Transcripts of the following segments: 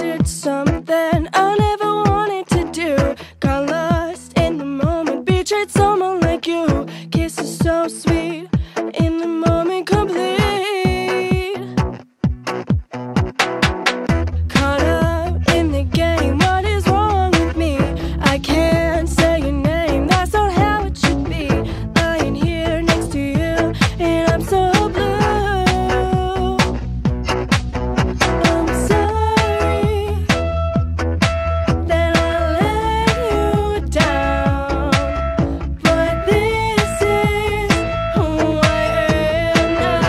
did something I never wanted to do. Got lost in the moment, betrayed someone like you. Kisses so sweet, in the moment complete. Caught up in the game, what is wrong with me? I can't say your name, that's not how it should be. Lying here next to you, and I'm so blue. I'm sorry that I let you down, but this is who I am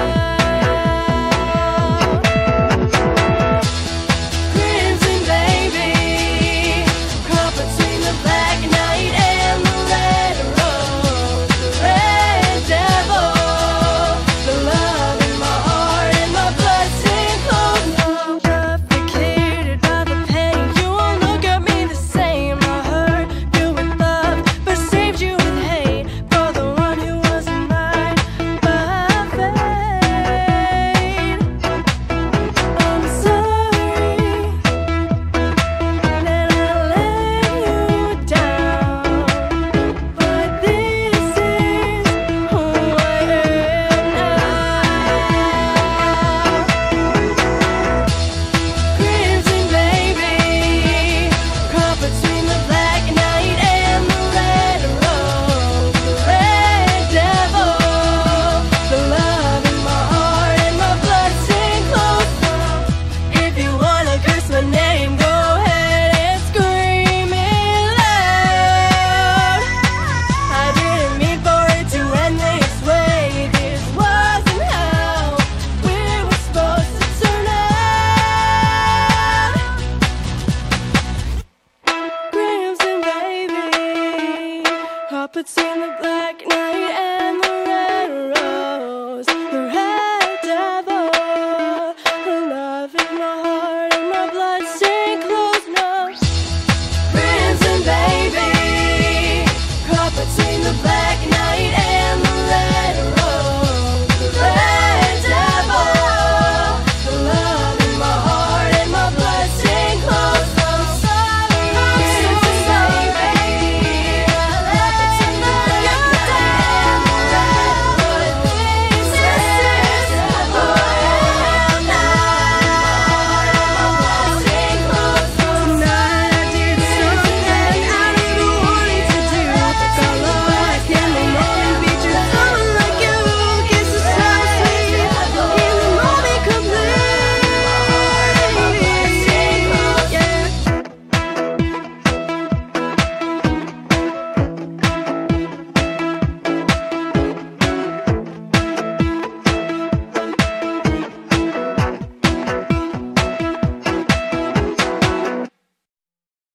now. Crimson baby, caught between the black night and the red rose. The red devil, the love in my heart and my blood stained clothes. Suffocated by the pain, you won't look at me the same. I hurt you with love, but saved you with hate. For the one who wasn't mine by fate. I'm sorry that I let you down, but this is who I am now. Crimson baby, caught between the black night and the red rose. The red devil, the love in my heart and my blood stained clothes. If you wanna curse my name, go ahead and scream it loud. I didn't mean for it to end this way. This wasn't how we were supposed to turn out. Crimson baby, caught between the black night and